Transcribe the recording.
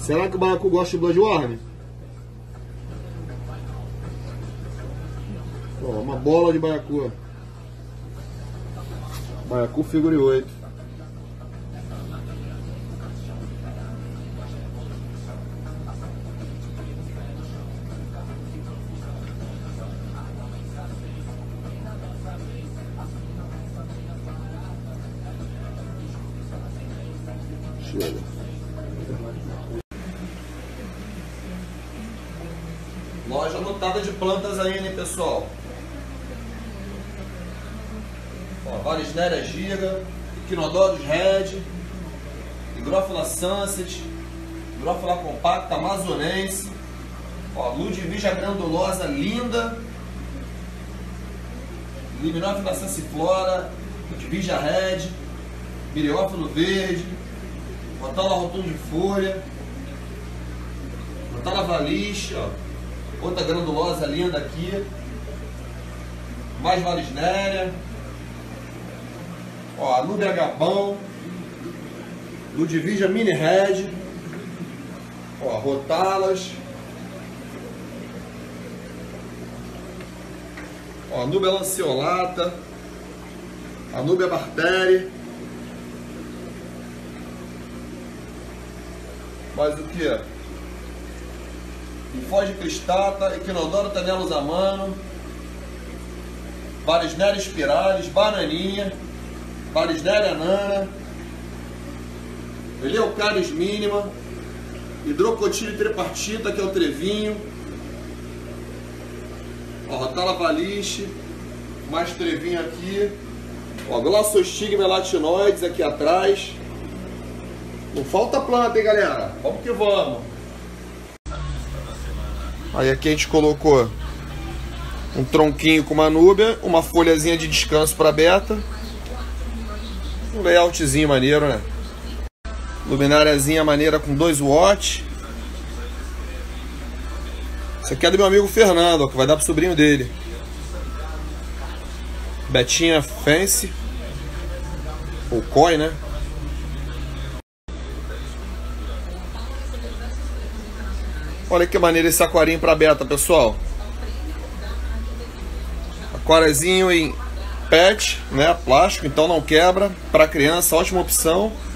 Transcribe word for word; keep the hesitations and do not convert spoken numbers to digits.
Será que o baiacu gosta de bloodworm? Ó, uma bola de baiacu. Baiacu figure oito. Chega. Loja lotada de plantas aí, né, pessoal? Ó, Valisneria giga, Equinodoros red, Higrófila sunset, Higrófila compacta amazonense, ó, Ludwija grandulosa linda, Liminófila sassiflora, Ludwija red, Miriófilo verde, Rotala rotundifolha, Rotala valiche, ó, outra grandulosa linda aqui, mais Valisneria, ó, Anúbia gabão, Ludwija mini red, ó, Rotalas, ó, Anúbia lanceolata, Anúbia barteri, mais o que? Infode cristata, Equinodoro tanelos amano, Valisneria spiralis, bananinha, Valisneria nana, Eleucaris mínima, Hidrocotíleo tripartita, que é o trevinho, ó, Rotala valiche, mais trevinho aqui, ó, Glossostigma elatinoides aqui atrás. Não falta planta, hein, galera? Vamos que vamos. Aí aqui a gente colocou um tronquinho com uma núbia, uma folhazinha de descanso para beta. Um layoutzinho maneiro, né? Lumináriazinha maneira com dois watts. Isso aqui é do meu amigo Fernando, ó, que vai dar pro sobrinho dele. Betinha Fancy. Ou Koi, né? Olha que maneiro esse aquarinho para beta, pessoal. Aquariozinho em pet, né? Plástico, então não quebra. Para criança, ótima opção.